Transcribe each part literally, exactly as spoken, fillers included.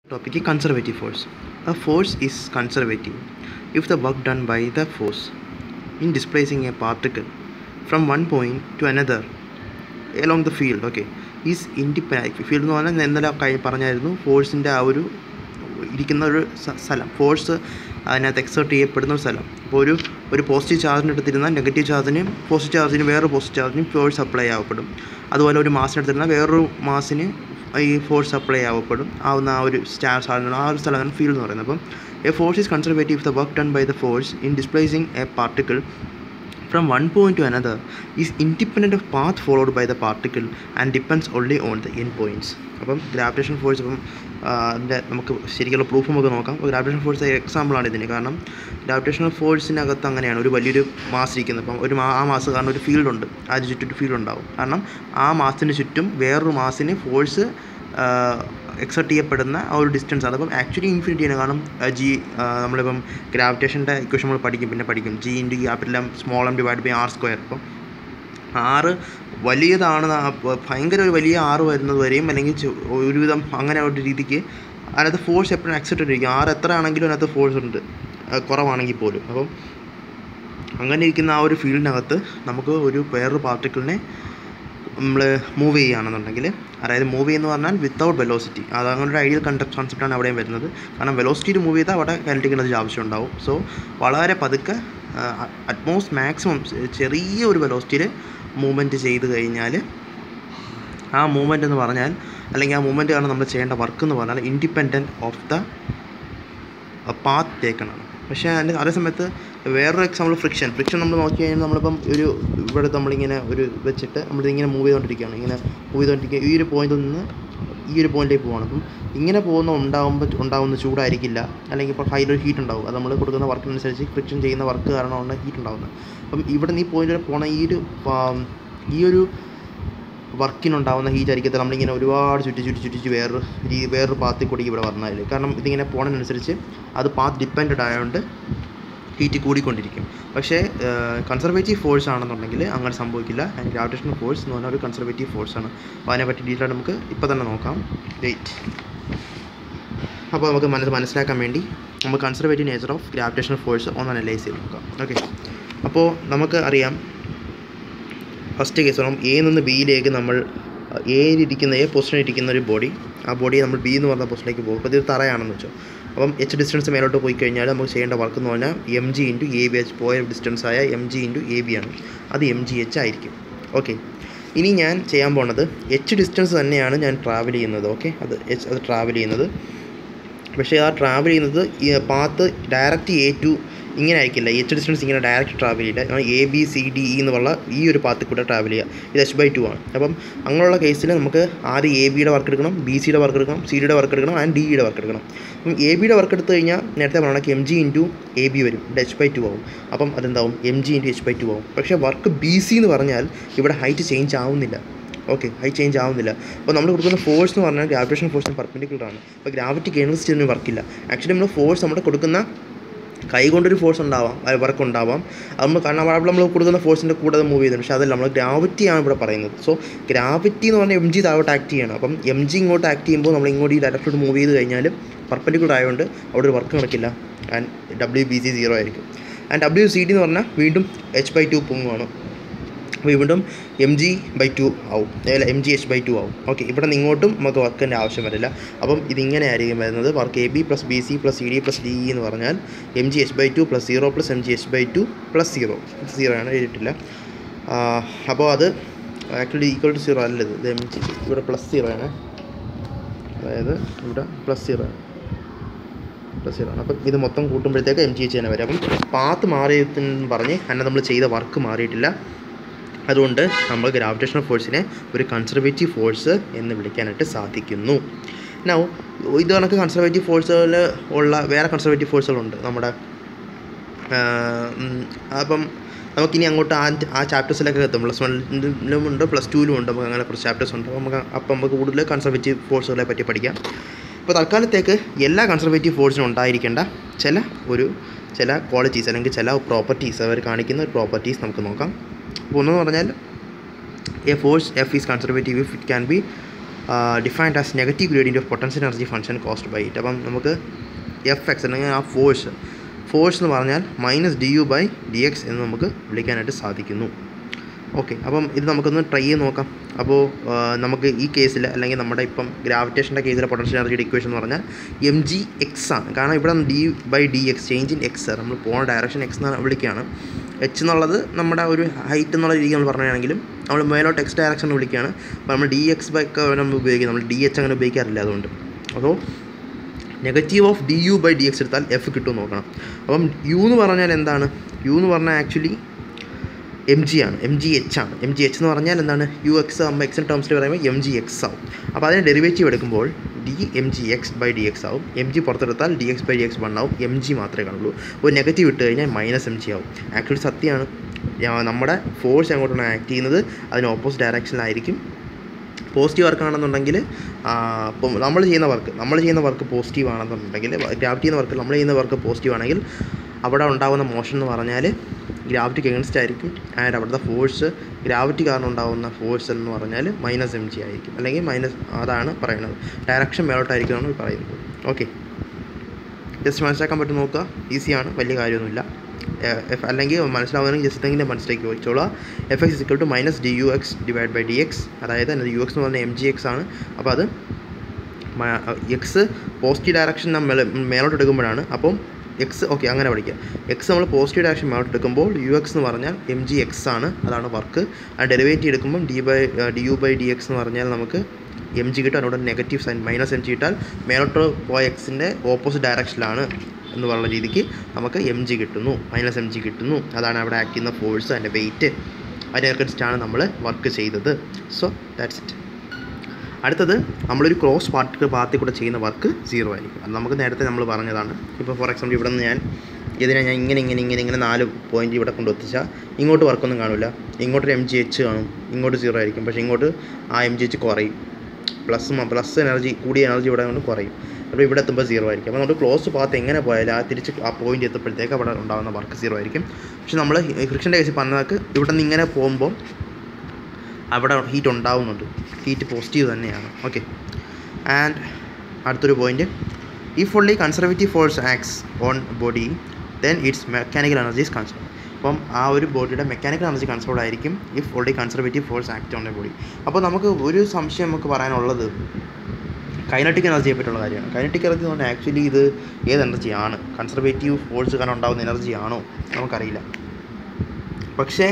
Topic is conservative force. A force is conservative if the work done by the force in displacing a particle from one point to another along the field, okay, is independent. Field എന്ന് പറഞ്ഞാൽ ഇന്നലെ കൈ പറഞ്ഞായിരുന്നു ഫോഴ്സിൻ്റെ ആ ഒരു ഇരിക്കുന്ന ഒരു സ്ഥലം, ഫോഴ്സ് അതിനകത്ത് എക്സേർട്ട് ചെയ്യപ്പെടുന്ന ഒരു സ്ഥലം. ഇപ്പോൾ ഒരു ഒരു പോസിറ്റീവ് ചാർജിന് എടുത്തിരുന്നാൽ നെഗറ്റീവ് ചാർജിന് പോസിറ്റീവ് ചാർജിന് വേറൊരു പോസിറ്റീവ് ചാർജിന് ഫോഴ്സ് അപ്ലൈ ആവപ്പെടും. അതുപോലെ ഒരു മാസിന് എടുത്തിരുന്നാൽ വേറൊരു മാസിന് ഈ ഫോഴ്സ് അപ്ലൈ ആവപ്പെടും ആവുന്ന ആ ഒരു സ്റ്റാർ സാധനം ആ ഒരു സ്ഥലമാണ് ഫീൽഡ് എന്ന് പറയുന്നത്. അപ്പം a force is conservative the work done by the force in displacing a particle from one point to another is independent of path followed by the particle and depends only on the end points. അപ്പം gravitation force ഇപ്പം അതിൻ്റെ നമുക്ക് ശരിക്കുള്ള proof നമുക്ക് നോക്കാം. അപ്പോൾ gravitation force എക്സാമ്പിളാണ് ഇതിന്. കാരണം ഗ്രാവിറ്റേഷണൽ ഫോഴ്സിനകത്ത് അങ്ങനെയാണ്, ഒരു വലിയൊരു മാസ് ഇരിക്കുന്നത്. അപ്പം ഒരു ആ മാസ് കാരണം ഒരു ഫീൽഡ് ഉണ്ട്, അതിന് ചുറ്റും ഒരു ഫീൽഡ് ഉണ്ടാവും. കാരണം ആ മാസിന് ചുറ്റും വേറൊരു മാസിന് ഫോഴ്സ് എക്സെർട്ട് ചെയ്യപ്പെടുന്ന ആ ഒരു ഡിസ്റ്റൻസ് ആണ്. അപ്പം ആക്ച്വലി ഇൻഫിനിറ്റിയാണ്. കാരണം ജി നമ്മളിപ്പം ഗ്രാവിറ്റേഷൻ്റെ ഇക്വേഷൻ നമ്മൾ പഠിക്കും, പിന്നെ പഠിക്കും G into capital M small M divide by R square. അപ്പം ആറ് വലിയതാണ്, ഭയങ്കര ഒരു വലിയ ആറ് വരുന്നത് വരെയും അല്ലെങ്കിൽ ഒരുവിധം അങ്ങനെ ഒരു രീതിക്ക് അതിനകത്ത് ഫോഴ്സ് എപ്പോഴും എക്സെപ്റ്റ് ഇരിക്കും. ആറ് എത്ര ആണെങ്കിലും അതിനകത്ത് ഫോഴ്സ് ഉണ്ട്, കുറവാണെങ്കിൽ പോലും. അപ്പം അങ്ങനെ ഇരിക്കുന്ന ആ ഒരു ഫീൽഡിനകത്ത് നമുക്ക് ഒരു വേറൊരു പാർട്ടിക്കിളിനെ നമ്മൾ മൂവ് ചെയ്യുകയാണെന്നുണ്ടെങ്കിൽ, അതായത് മൂവ് എന്ന് പറഞ്ഞാൽ വിത്തൗട്ട് വെലോസിറ്റി, അത് അങ്ങനെ ഒരു ഐഡിയൽ കൺസെപ്റ്റ് കോൺസെപ്റ്റാണ് അവിടെയും വരുന്നത്. കാരണം വെലോസിറ്റിയിൽ മൂവ് ചെയ്താൽ അവിടെ കൈനറ്റിക് എനർജി ആവശ്യം ഉണ്ടാവും. സോ വളരെ പതുക്കെ അറ്റ്മോസ്റ്റ് മാക്സിമം ചെറിയ ഒരു വെലോസിറ്റിയിൽ മൂവ്മെൻറ്റ് ചെയ്ത് കഴിഞ്ഞാൽ ആ മൂവ്മെൻറ്റ് എന്ന് പറഞ്ഞാൽ, അല്ലെങ്കിൽ ആ മൂവ്മെൻറ്റ് കാരണം നമ്മൾ ചെയ്യേണ്ട വർക്ക് എന്ന് പറഞ്ഞാൽ ഇൻഡിപെൻഡൻറ്റ് ഓഫ് ദ പാത്ത് ടേക്കണാണ്. പക്ഷേ അതിൻ്റെ അതേ സമയത്ത് വേറൊരു എക്സാമ്പിൾ ഫ്രിക്ഷൻ ഫ്രിക്ഷൻ നമ്മൾ നോക്കി കഴിഞ്ഞാൽ നമ്മളിപ്പം ഒരു ഇവിടെ നമ്മളിങ്ങനെ ഒരു വെച്ചിട്ട് നമ്മളിങ്ങനെ മൂവ് ചെയ്തുകൊണ്ടിരിക്കുകയാണ്, ഇങ്ങനെ മൂവ് ചെയ്തുകൊണ്ടിരിക്കുക ഈ ഒരു പോയിന്റിൽ നിന്ന് ഈ ഒരു പോയിന്റിലേക്ക് പോവാണ്. അപ്പം ഇങ്ങനെ പോകുന്ന ഉണ്ടാകുമ്പോൾ ഉണ്ടാകുന്ന ചൂടായിരിക്കില്ല, അല്ലെങ്കിൽ ഇപ്പോൾ ഹൈലൊരു ഹീറ്റ് ഉണ്ടാവും. അത് നമ്മൾ കൊടുക്കുന്ന വർക്കിനനുസരിച്ച് ഫ്രിക്ഷൻ ചെയ്യുന്ന വർക്ക് കാരണമാണ് ഹീറ്റ് ഉണ്ടാകുന്നത്. അപ്പം ഇവിടെ നീ പോയിന്റ് പോണ ഈ ഒരു ഈ ഒരു വർക്കിനുണ്ടാകുന്ന ഹീറ്റ് ആയിരിക്കത്തില്ല നമ്മളിങ്ങനെ ഒരുപാട് ചുറ്റി ചുറ്റി ചുറ്റിച്ച് വേറൊരു രീതി വേറൊരു പാത്തിൽ കൂടി ഇവിടെ വന്നാൽ. കാരണം ഇതിങ്ങനെ പോണതിനനുസരിച്ച് അത് പാത്ത് ഡിപ്പെൻഡഡ് ആയതുകൊണ്ട് ഹീറ്റ് കൂടിക്കൊണ്ടിരിക്കും. പക്ഷേ കൺസർവേറ്റീവ് ഫോഴ്സ് ആണെന്നുണ്ടെങ്കിൽ അങ്ങനെ സംഭവിക്കില്ല. ആൻഡ് ഗ്രാവിറ്റേഷണൽ ഫോഴ്സ് എന്ന് പറഞ്ഞാൽ ഒരു കൺസർവേറ്റീവ് ഫോഴ്സാണ്. അപ്പോൾ അതിനെപ്പറ്റി ഡീറ്റെയിൽ നമുക്ക് ഇപ്പോൾ തന്നെ നോക്കാം. വെയിറ്റ്. അപ്പോൾ നമുക്ക് മനസ്സ് മനസ്സിലാക്കാൻ വേണ്ടി നമുക്ക് conservative nature of gravitational force ഒന്ന് അനലൈസ് ചെയ്ത് നോക്കാം. ഓക്കെ, അപ്പോൾ നമുക്ക് അറിയാം ഫസ്റ്റ് കേസ് പറയാം. എയിൽ നിന്ന് ബിയിലേക്ക് നമ്മൾ എയിലിരിക്കുന്ന എ പൊസിഷനിൽ ഇരിക്കുന്ന ഒരു ബോഡി, ആ ബോഡി നമ്മൾ ബി എന്ന് പറഞ്ഞ പൊസിഷനിലേക്ക് പോകും. അപ്പോൾ ഇത് തറയാണെന്ന് വെച്ചോ. അപ്പം എച്ച് ഡിസ്റ്റൻസ് മേലോട്ട് പോയി കഴിഞ്ഞാൽ നമുക്ക് ചെയ്യേണ്ട വർക്ക് എന്ന് പറഞ്ഞാൽ M G into A B H പോയ ഡിസ്റ്റൻസായ M G into A B ആണ്. അത് എം ജി എച്ച് ആയിരിക്കും. ഓക്കെ, ഇനി ഞാൻ ചെയ്യാൻ പോകുന്നത് എച്ച് ഡിസ്റ്റൻസ് തന്നെയാണ് ഞാൻ ട്രാവൽ ചെയ്യുന്നത്. ഓക്കെ, അത് എച്ച് അത് ട്രാവൽ ചെയ്യുന്നത്. പക്ഷേ ആ ട്രാവൽ ചെയ്യുന്നത് ഈ പാത്ത് ഡയറക്റ്റ് എ ടു ഇങ്ങനെ ആയിരിക്കില്ല. എച്ച് ഡിസ്റ്റൻസ് ഇങ്ങനെ ഡയറക്റ്റ് ട്രാവൽ ചെയ്യില്ല. കാരണം A B C D E എന്നുള്ള ഈ ഒരു പാത്തിൽ കൂടെ ട്രാവൽ ചെയ്യുക. ഇത് എച്ച് ബൈ ടു ആണ്. അപ്പം അങ്ങനെയുള്ള കേസിൽ നമുക്ക് ആദ്യം എ ബിയുടെ വർക്ക് എടുക്കണം, ബി സിയുടെ വർക്ക് എടുക്കണം, സി ഡിയുടെ വർക്ക് എടുക്കണം, ആൻഡ് ഡിയുടെ വർക്ക് എടുക്കണം. അപ്പം എ ബിയുടെ വർക്ക് എടുത്തു കഴിഞ്ഞാൽ നേരത്തെ പറഞ്ഞാൽ M G into A B വരും, ഇത് എച്ച് ബൈ ടു ആവും. അപ്പം അതെന്താവും, M G into H by two ആവും. പക്ഷേ വർക്ക് ബി സി എന്ന് പറഞ്ഞാൽ ഇവിടെ ഹൈറ്റ് ചേഞ്ച് ആവുന്നില്ല. ഓക്കെ, ഹൈറ്റ് ചേഞ്ച് ആവുന്നില്ല. അപ്പോൾ നമ്മൾ കൊടുക്കുന്ന ഫോഴ്സ് എന്ന് പറഞ്ഞാൽ ഗ്രാവിറ്റേഷൻ ഫോഴ്സിന് പെർപെൻഡിക്കുലറാണ്. അപ്പോൾ ഗ്രാവിറ്റിക്ക് എഗൈൻസ്റ്റ് ചെയ്യുന്ന വർക്കില്ല. ആക്ച്വലി നമ്മൾ ഫോഴ്സ് നമ്മുടെ കൊടുക്കുന്ന കൈ കൊണ്ടൊരു ഫോഴ്സ് ഉണ്ടാവാം, വർക്ക് ഉണ്ടാവാം. അത് നമ്മൾ കാരണം അവിടെ നമ്മൾ കൊടുക്കുന്ന ഫോഴ്സിൻ്റെ കൂടെ അത് മൂവ് ചെയ്യുന്നുണ്ട്. പക്ഷേ അതല്ല, നമ്മൾ ഗ്രാവിറ്റിയാണ് ഇവിടെ പറയുന്നത്. സോ ഗ്രാവിറ്റി എന്ന് പറഞ്ഞാൽ എം ജി താഴോട്ട് ആക്ട് ചെയ്യണം. അപ്പം എം ജി ഇങ്ങോട്ട് ആക്ട് ചെയ്യുമ്പോൾ നമ്മൾ ഇങ്ങോട്ട് ഈ ഡയറക്റ്റോട്ട് മൂവ് ചെയ്ത് കഴിഞ്ഞാൽ പെർപെൻഡിക്കുലർ ആയതുകൊണ്ട് അവിടെ ഒരു വർക്ക് നടക്കില്ല. And W B C zero ആയിരിക്കും. ആൻഡ് ഡബ്ല്യു സി ഡി എന്ന് പറഞ്ഞാൽ വീണ്ടും എച്ച് ബൈ ടു പൊങ്ങുവാണ്. അപ്പോൾ വീണ്ടും എം ജി ബൈ ടു ആവും, അല്ല M G H by two ആവും. ഓക്കെ, ഇവിടെ നിന്ന് ഇങ്ങോട്ടും നമുക്ക് വർക്കിൻ്റെ ആവശ്യം വരില്ല. അപ്പം ഇതിങ്ങനെ ആയിരിക്കും വരുന്നത്. Work A B plus B C plus C D plus D E എന്ന് പറഞ്ഞാൽ M G H by two plus zero plus M G H by two plus zero zero ആണ്, എഴുതിയിട്ടില്ല. അപ്പോൾ അത് ആക്ച്വലി ഈക്വൽ ടു സീറോ അല്ലത്, ഇത് M G ഇവിടെ plus zero ആണ്, അതായത് ഇവിടെ പ്ലസ് സീറോ ആണ് പ്ലസ് സീറോ ആണ്. അപ്പം ഇത് മൊത്തം കൂട്ടുമ്പോഴത്തേക്ക് എം ജി എച്ച് തന്നെ വരും. അപ്പം പാത്ത് മാറിയെന്ന് പറഞ്ഞ് തന്നെ നമ്മൾ ചെയ്ത വർക്ക് മാറിയിട്ടില്ല. അതുകൊണ്ട് നമ്മൾ ഗ്രാവിറ്റേഷണൽ ഫോഴ്സിനെ ഒരു കൺസർവേറ്റീവ് ഫോഴ്സ് എന്ന് വിളിക്കാനായിട്ട് സാധിക്കുന്നു. നൗ ഇത് കണക്ക് കൺസർവേറ്റീവ് ഫോഴ്സുകൾ ഉള്ള വേറെ കൺസർവേറ്റീവ് ഫോഴ്സുകളുണ്ട് നമ്മുടെ. അപ്പം നമുക്കിനി അങ്ങോട്ട് ആ ആ ചാപ്റ്റേഴ്സിലൊക്കെ എത്തും. പ്ലസ് വണ്ണിലും ഉണ്ട്, പ്ലസ് ടുവിലും ഉണ്ട്, നമുക്ക് അങ്ങനെ കുറച്ച് ചാപ്റ്റേഴ്സ് ഉണ്ട്. നമുക്ക് അപ്പം നമുക്ക് കൂടുതൽ കൺസർവേറ്റീവ് ഫോഴ്സുകളെ പറ്റി പഠിക്കാം. ഇപ്പോൾ തൽക്കാലത്തേക്ക് എല്ലാ കൺസർവേറ്റീവ് ഫോഴ്സിനും ഉണ്ടായിരിക്കേണ്ട ചില ഒരു ചില ക്വാളിറ്റീസ് അല്ലെങ്കിൽ ചില പ്രോപ്പർട്ടീസ്, അവർ കാണിക്കുന്ന പ്രോപ്പർട്ടീസ് നമുക്ക് നോക്കാം. അപ്പോൾ ഒന്നെന്ന് പറഞ്ഞാൽ a force F is conservative if it can be defined as negative gradient of potential energy function caused by it. അപ്പം നമുക്ക് എഫ് എക്സ് അല്ലെങ്കിൽ ആ ഫോഴ്സ് ഫോഴ്സ് എന്ന് പറഞ്ഞാൽ minus D U by D X എന്ന് നമുക്ക് വിളിക്കാനായിട്ട് സാധിക്കുന്നു. ഓക്കെ, അപ്പം ഇത് നമുക്കൊന്ന് ട്രൈ ചെയ്ത് നോക്കാം. അപ്പോൾ നമുക്ക് ഈ കേസിൽ അല്ലെങ്കിൽ നമ്മുടെ ഇപ്പം ഗ്രാവിറ്റേഷൻ്റെ കേസിലെ പൊട്ടൻഷ്യൽ എനർജിയുടെ ഇക്വേഷൻ എന്ന് പറഞ്ഞാൽ എം ജി എക്സ് ആണ്. കാരണം ഇവിടെ D by D X change in X നമ്മൾ പോകുന്ന ഡയറക്ഷൻ എക്സ് എന്ന് വിളിക്കുകയാണ്. എച്ച് എന്നുള്ളത് നമ്മുടെ ഒരു ഹൈറ്റ് എന്നുള്ള രീതി നമ്മൾ പറയുകയാണെങ്കിലും നമ്മൾ മേലോട്ട് എക്സ് ഡയറക്ഷൻ വിളിക്കുകയാണ്. അപ്പോൾ നമ്മൾ ഡി എക്സ് ബൈ നമ്മൾ ഉപയോഗിക്കുന്നത്, നമ്മൾ ഡി എച്ച് അങ്ങനെ ഉപയോഗിക്കാറില്ല. അതുകൊണ്ട് അപ്പോൾ negative of D U by D X എടുത്താൽ എഫ് കിട്ടും നോക്കണം. അപ്പം യു എന്ന് പറഞ്ഞാൽ എന്താണ്? യു എന്ന് പറഞ്ഞാൽ ആക്ച്വലി എം ജി ആണ്, എം ജി എച്ച് ആണ്. എം ജി എച്ച് എന്ന് പറഞ്ഞാൽ എന്താണ്? യു എക്സ് ആകുമ്പോൾ എക്സിൻ ടേംസിൽ പറയുമ്പോൾ എം ജി എക്സ് ആവും. അപ്പോൾ അതിന് ഡെറിവേറ്റീവ് എടുക്കുമ്പോൾ D M G X by D X ആവും. എം ജി പുറത്തെടുത്താൽ D X by D X one ആവും. എം ജി മാത്രമേ കാണുള്ളൂ. ഒരു നെഗറ്റീവ് ഇട്ട് കഴിഞ്ഞാൽ മൈനസ് എം ജി ആവും. ആക്ച്വലി സത്യമാണ്, നമ്മുടെ ഫോഴ്സ് എങ്ങോട്ടാണ് ആക്ട് ചെയ്യുന്നത് അതിന് ഓപ്പോസിറ്റ് ഡയറക്ഷനിലായിരിക്കും. പോസിറ്റീവ് വർക്ക് ആണെന്നുണ്ടെങ്കിൽ ഇപ്പം നമ്മൾ ചെയ്യുന്ന വർക്ക് നമ്മൾ ചെയ്യുന്ന വർക്ക് പോസിറ്റീവ് ആണെന്നുണ്ടെങ്കിൽ, ഗ്രാവിറ്റി ചെയ്യുന്ന വർക്ക് നമ്മൾ ചെയ്യുന്ന വർക്ക് പോസിറ്റീവ് ആണെങ്കിൽ അവിടെ ഉണ്ടാകുന്ന മോഷൻ എന്ന് പറഞ്ഞാൽ ഗ്രാവിറ്റിക്ക് എഗൻസ്റ്റ് ആയിരിക്കും. ആൻഡ് അവിടുത്തെ ഫോഴ്സ്, ഗ്രാവിറ്റി കാരണം ഉണ്ടാകുന്ന ഫോഴ്സ് എന്ന് പറഞ്ഞാൽ മൈനസ് എം ജി ആയിരിക്കും, അല്ലെങ്കിൽ മൈനസ്, അതാണ് പറയുന്നത്. ഡയറക്ഷൻ മേലോട്ടായിരിക്കുമെന്നാണ് പറയുന്നത്. ഓക്കെ, ജസ്റ്റ് മനസ്സിലാക്കാൻ പറ്റും നോക്കുക. ഈസിയാണ്, വലിയ കാര്യമൊന്നുമില്ല. എഫ് അല്ലെങ്കിൽ മനസ്സിലാവുന്നതെങ്കിൽ ജസ്റ്റ് എന്തെങ്കിലും മനസ്സിലാക്കി വെച്ചോളാം. F X equal to minus D U X divide by D X. അതായത് അതിൻ്റെ യു എക്സ് എന്ന് പറഞ്ഞാൽ എം ജി എക്സ് ആണ്. അപ്പോൾ അത് എക്സ് പോസിറ്റീവ് ഡയറക്ഷൻ നമ്മൾ മേലോട്ട് എടുക്കുമ്പോഴാണ്. അപ്പം എക്സ്, ഓക്കെ, അങ്ങനെ പഠിക്കുക. എക്സ് നമ്മൾ പോസിറ്റീവ് ഡയറക്ഷൻ മേലോട്ട് എടുക്കുമ്പോൾ യു എക്സ് എന്ന് പറഞ്ഞാൽ എം ജി എക്സ് ആണ്, അതാണ് വർക്ക്. ആ ഡെറിവേറ്റീവ് എടുക്കുമ്പം D by D U by D X എന്ന് പറഞ്ഞാൽ നമുക്ക് എം ജി കിട്ടും. അതിനോട് negative sign minus M G ഇട്ടാൽ മേലോട്ട് പോയ എക്സിൻ്റെ ഓപ്പോസിറ്റ് ഡയറക്ഷനിലാണ് എന്ന് പറയുന്ന രീതിക്ക് നമുക്ക് എം ജി കിട്ടുന്നു, മൈനസ് എം ജി കിട്ടുന്നു. അതാണ് അവിടെ ആക്ട് ചെയ്യുന്ന ഫോഴ്സ്, അതിൻ്റെ വെയിറ്റ്. അതിനനുസരിച്ചിട്ടാണ് നമ്മൾ വർക്ക് ചെയ്തത്. So that's it. അടുത്തത് നമ്മളൊരു ക്രോസ് പാർട്ട് പാത്തിൽ കൂടെ ചെയ്യുന്ന വർക്ക് സീറോ ആയിരിക്കും. അത് നമുക്ക് നേരത്തെ നമ്മൾ പറഞ്ഞതാണ്. ഇപ്പോൾ ഫോർ എക്സാമ്പിൾ ഇവിടെ നിന്ന് ഞാൻ ഇതിനെ ഞാൻ ഇങ്ങനെ ഇങ്ങനെ ഇങ്ങനെ ഇങ്ങനെ നാല് പോയിൻറ്റ് ഇവിടെ കൊണ്ടുവത്തിച്ചാൽ ഇങ്ങോട്ട് വർക്കൊന്നും കാണില്ല. ഇങ്ങോട്ടൊരു എം ജി എച്ച് കാണും, ഇങ്ങോട്ട് സീറോ ആയിരിക്കും. പക്ഷേ ഇങ്ങോട്ട് ആ എം ജി എച്ച് കുറയും. പ്ലസ് പ്ലസ് എനർജി, കൂടിയ എനർജി ഇവിടെ കൊണ്ട് കുറയും. അപ്പോൾ ഇവിടെ എത്തുമ്പോൾ സീറോ ആയിരിക്കും. അപ്പോൾ നമ്മൾ ക്ലോസ് പാത്ത് എങ്ങനെ പോയാലും ആ തിരിച്ച് ആ പോയിൻ്റ് എത്തുമ്പോഴത്തേക്ക് അവിടെ ഉണ്ടാകുന്ന വർക്ക് സീറോ ആയിരിക്കും. പക്ഷെ നമ്മൾ ഫ്രിക്ഷൻ്റെ കേസിൽ പറഞ്ഞതൊക്കെ ഇവിടെ നിന്ന് ഇങ്ങനെ പോകുമ്പോൾ അവിടെ ഹീറ്റ് ഉണ്ടാവുന്നുണ്ട്. ഹീറ്റ് പോസിറ്റീവ് തന്നെയാണ്. ഓക്കെ, ആൻഡ് അടുത്തൊരു point, if only conservative force acts on body then it's mechanical energy is conserve. അപ്പം ആ ഒരു ബോഡിയുടെ മെക്കാനിക്കൽ എനർജി കൺസേർവ്ഡ് ആയിരിക്കും if already conservative force act on a body. അപ്പോൾ നമുക്ക് ഒരു സംശയം നമുക്ക് പറയാനുള്ളത് കൈനറ്റിക് എനർജിയെ പറ്റിയുള്ള കാര്യമാണ്. കൈനറ്റിക് എനർജി എന്ന് പറഞ്ഞാൽ ആക്ച്വലി ഇത് ഏത് എനർജിയാണ്? കൺസർവേറ്റീവ് ഫോഴ്സ് കാരണം ഉണ്ടാകുന്ന എനർജിയാണോ? നമുക്കറിയില്ല. പക്ഷേ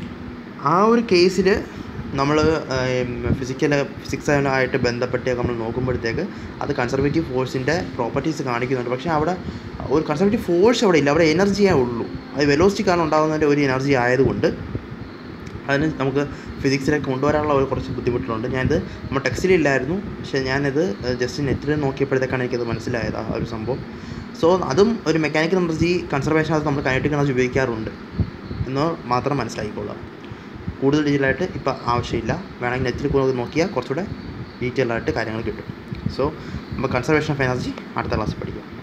ആ ഒരു കേസിൽ നമ്മൾ ഫിസിക്കൽ ഫിസിക്സുമായിട്ട് ബന്ധപ്പെട്ട് നമ്മൾ നോക്കുമ്പോഴത്തേക്ക് അത് കൺസർവേറ്റീവ് ഫോഴ്സിൻ്റെ പ്രോപ്പർട്ടീസ് കാണിക്കുന്നുണ്ട്. പക്ഷേ അവിടെ ഒരു കൺസർവേറ്റീവ് ഫോഴ്സ് അവിടെ ഇല്ല, അവിടെ എനർജിയേ ഉള്ളൂ. അത് വെലോസിറ്റി കാരണം ഉണ്ടാകുന്നതിൻ്റെ ഒരു എനർജി ആയതുകൊണ്ട് അതിന് നമുക്ക് ഫിസിക്സിലേക്ക് കൊണ്ടുവരാനുള്ള ഒരു കുറച്ച് ബുദ്ധിമുട്ടുണ്ട്. ഞാനിത് നമ്മൾ ടെക്സ്റ്റിലില്ലായിരുന്നു, പക്ഷേ ഞാനിത് ജസ്റ്റ് നെറ്റിൽ നോക്കിയപ്പോഴത്തേക്കാണ് എനിക്കത് മനസ്സിലായത് ആ ഒരു സംഭവം. സോ അതും ഒരു മെക്കാനിക്കൽ എനർജി കൺസർവേഷൻ, അത് നമ്മൾ കൈനറ്റിക് എനർജി ഉപയോഗിക്കാറുണ്ട് എന്ന് മാത്രം മനസ്സിലാക്കിക്കൊള്ളാം. കൂടുതൽ ഡീറ്റെയിലായിട്ട് ഇപ്പോൾ ആവശ്യമില്ല. വേണമെങ്കിൽ നെറ്റിൽ നോക്കിയാൽ കുറച്ചുകൂടെ ഡീറ്റെയിലായിട്ട് കാര്യങ്ങൾ കിട്ടും. സോ നമ്മൾ കൺസർവേഷൻ ഓഫ് എനർജി അടുത്ത ക്ലാസ്സിൽ പഠിക്കാം.